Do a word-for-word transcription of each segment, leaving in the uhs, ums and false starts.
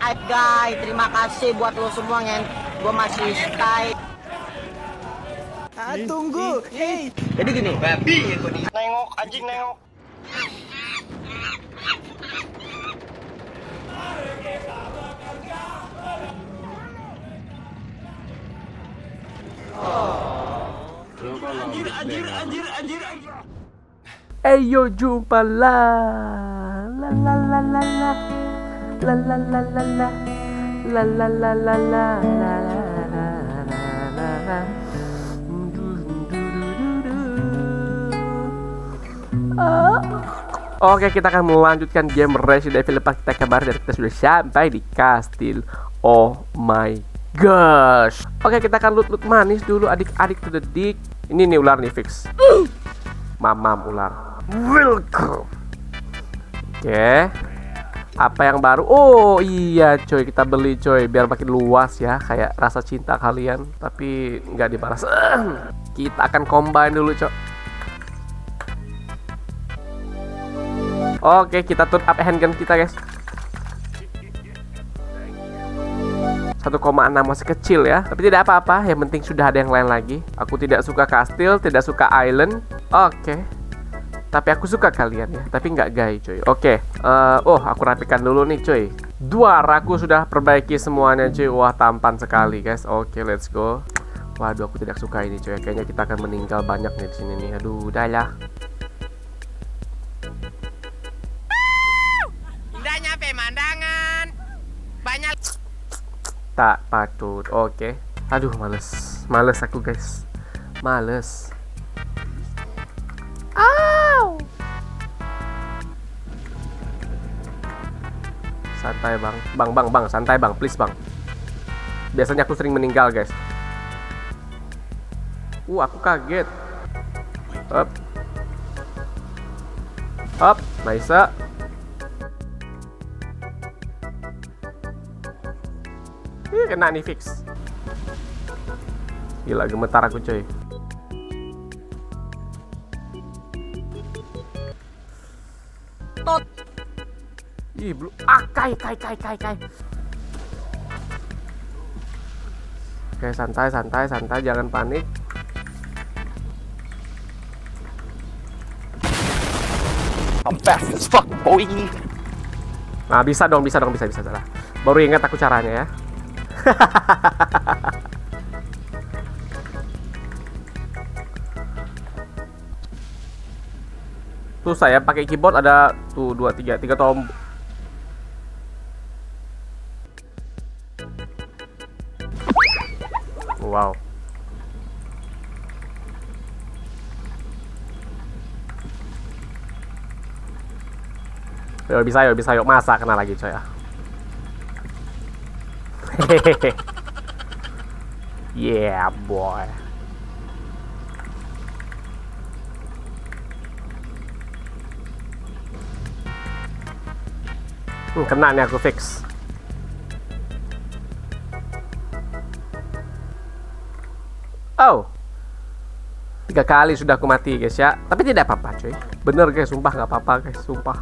Guys, terima kasih buat lo semua yang gue masih stay. Ah, tunggu, hey. Jadi gini, babi ya gue nih. Nengok, anjing nengok. Anjir, anjir, anjir, anjir, anjir. Ayo jumpa lah, la la la la la, la la la la la, la la la la la, la la la la. Oke, kita akan melanjutkan game Resident Evil empat. Kita kabar dan kita sudah sampai di kastil. Oh my gosh. Oke, kita akan loot-loot manis dulu adik-adik to the dick. Ini nih ular nih fix. Mamam ular. Welcome. Oke. Apa yang baru? Oh iya coy, kita beli coy biar makin luas ya, kayak rasa cinta kalian, tapi nggak dibalas. Kita akan combine dulu coy. Oke, kita turn up handgun kita guys. satu koma enam masih kecil ya, tapi tidak apa-apa, yang penting sudah ada yang lain lagi. Aku tidak suka kastil, tidak suka island. Oke, tapi aku suka kalian ya, tapi nggak gay coy. Oke, uh, oh aku rapikan dulu nih coy. Dua aku sudah perbaiki semuanya coy. Wah tampan sekali guys. Oke, let's go. Waduh, aku tidak suka ini coy. Kayaknya kita akan meninggal banyak nih di sini nih. Aduh, udah lah. Indahnya pemandangan. Banyak Tak patut. Oke. Aduh, males. Males aku guys. Males. Au. Santai bang. Bang, bang, bang. Santai bang. Please bang. Biasanya aku sering meninggal guys. Uh, aku kaget. Up. Up. Nice. Ih, kena nih fix. Gila, gemetar aku coy. Tot. Ih, belum. Ah, kai, kai, kai, kai, kai. Oke, santai, santai, santai, jangan panik. I'm fast as fuck, boy. Nah, bisa dong, bisa dong, bisa, bisa salah. Baru ingat aku caranya ya. Tuh saya pakai keyboard ada tuh dua tiga tiga tombol. Wow. Yo bisa yo bisa yuk masa kena lagi coy ya. Hehehe. Yeah boy. Hmm, kena nih aku fix. Oh, tiga kali sudah aku mati guys ya. Tapi tidak apa-apa cuy. Bener guys, sumpah nggak apa-apa guys, sumpah.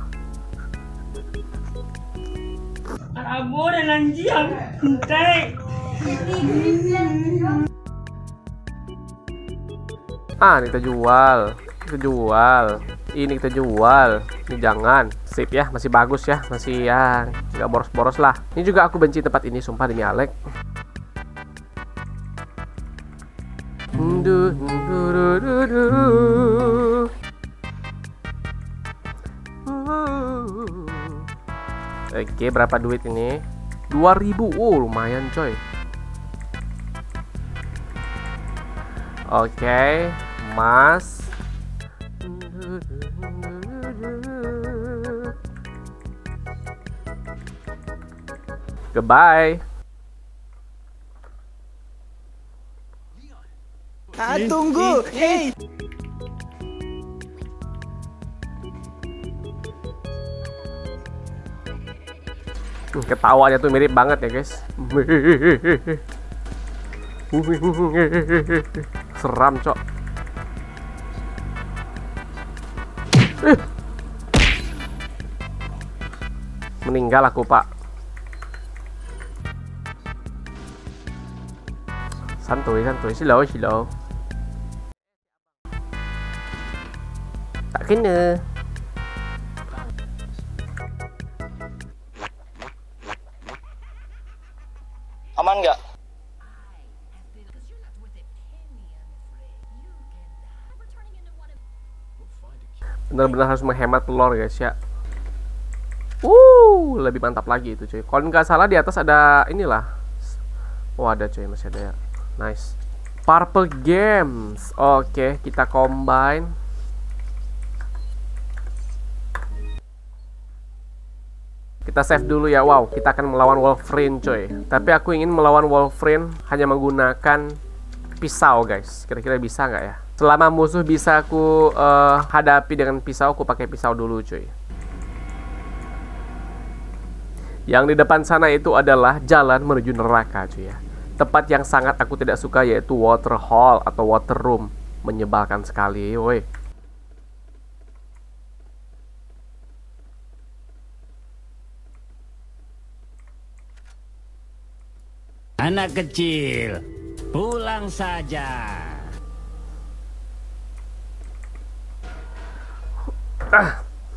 Amor, el anjing. Entai. Ah, ini kita jual. Kita jual. Ini kita jual. Ini jangan. Sip ya, masih bagus ya. Masih ya, nggak boros-boros lah. Ini juga aku benci tempat ini, sumpah demi Alek. Oke, berapa duit ini? dua ribu. Oh, lumayan coy. Oke, emas. Goodbye. Ah, tunggu, hey. Ketawanya tuh mirip banget ya guys. Seram cok. Meninggal aku pak. Santuy, santuy, slow, slow. Tak kena. Aman nggak? Benar-benar harus menghemat telur guys ya. Uh, lebih mantap lagi itu cuy. Kalau nggak salah di atas ada inilah. Oh ada cuy, masih ada ya. Nice. Purple Games. Oke, kita combine. Kita save dulu ya. Wow, kita akan melawan Wolverine coy. Tapi aku ingin melawan Wolverine hanya menggunakan pisau guys. Kira-kira bisa nggak ya? Selama musuh bisa aku uh, hadapi dengan pisau, aku pakai pisau dulu cuy. Yang di depan sana itu adalah jalan menuju neraka cuy ya. Tempat yang sangat aku tidak suka yaitu water hall atau water room. Menyebalkan sekali woi. Anak kecil, pulang saja. Ah.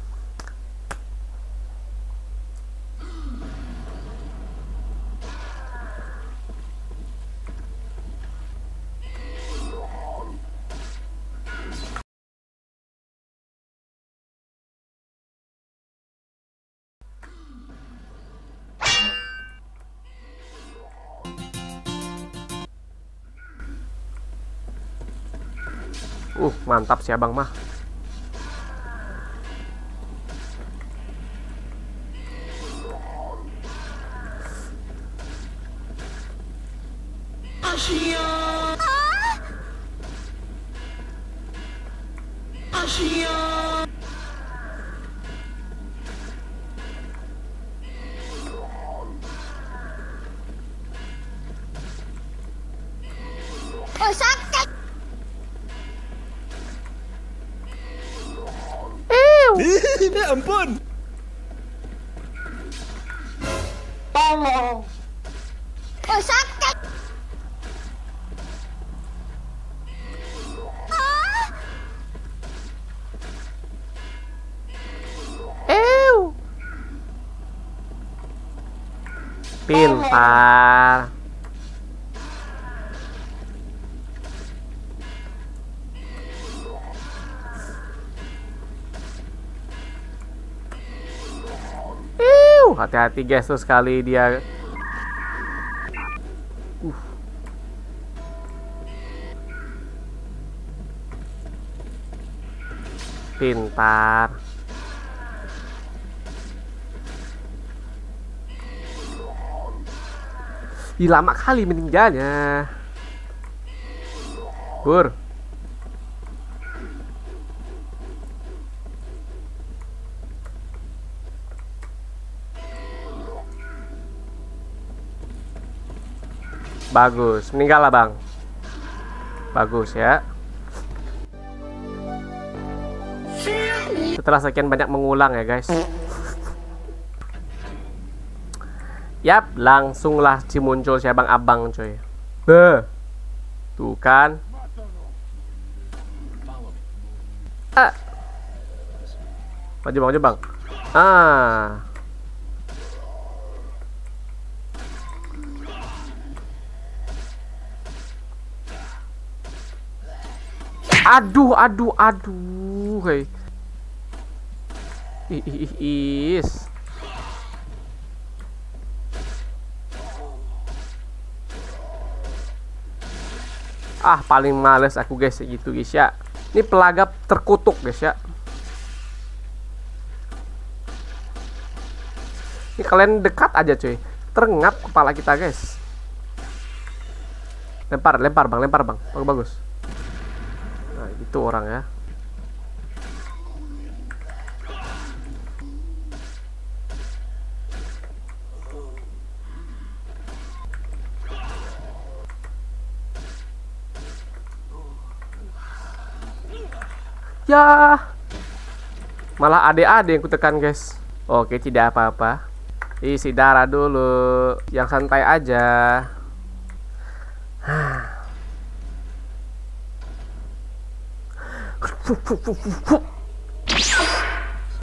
Uh, mantap sih abang mah. Asia. Asia. Oh, sakit. Ya ampun. Tolong. Oh, sakit. Ew. Pintar. Hati-hati guys, tuh sekali dia. Uh. Pintar. Ih, lama kali meninggalnya. Bur. Bagus, meninggal lah bang. Bagus ya. Setelah sekian banyak mengulang ya guys. Yap, langsunglah si muncul si abang-abang coy. Beh. Tuh kan. Ah. Maju bang, maju bang. Ah. Aduh, aduh, aduh, hei. Ih, ih, ih, is. Ah, paling males aku guys gitu guys ya. Ini pelagap terkutuk guys ya. Ini kalian dekat aja cuy, terengap kepala kita guys. Lempar, lempar bang, lempar bang, bagus bagus. Nah, itu orang ya. Ya, malah ade-ade yang kutekan guys. Oke, tidak apa-apa. Isi darah dulu, yang santai aja. Fuh, fuh, fuh, fuh, fuh.